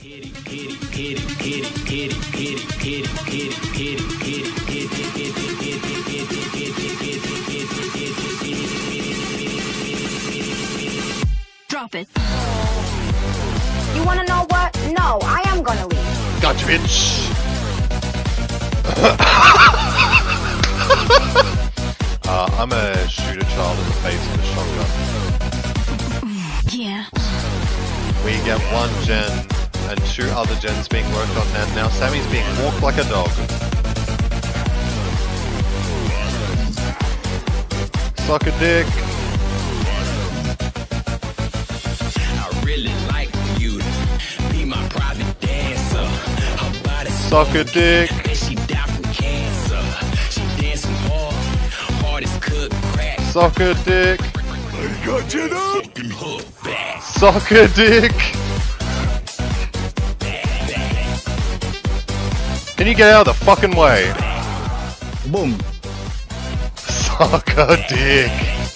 Drop it. You wanna know what? No, I am gonna leave. Gotcha, bitch. I'm gonna shoot a child in the face with a shotgun. Yeah. We get one gen and 2 other gens being worked on, and now Sammy's being walked like a dog. Suck a dick. I really like you to be my private dancer. Her body Suck a dick. and she died from cancer. She dancing hard, hard as cooked crack. Suck a dick. I got you up. Hook back. Suck a dick. Can you get out of the fucking way? Boom. Suck a dick.